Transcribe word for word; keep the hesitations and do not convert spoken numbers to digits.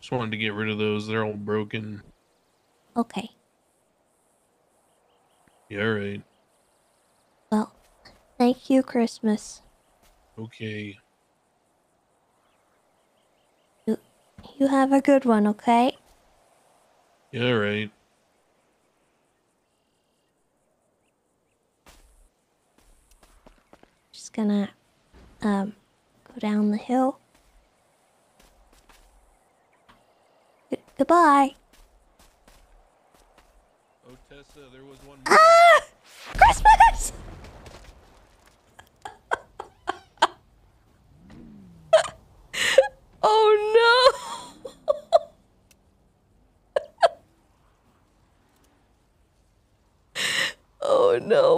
Just wanted to get rid of those. They're all broken. Okay. Yeah, all right. Well, thank you, Christmas. Okay. You, you have a good one, okay? Yeah, all right. Just gonna, um, go down the hill. G goodbye. Oh, Tessa, there was one more. Ah! Christmas! Oh no! Oh no,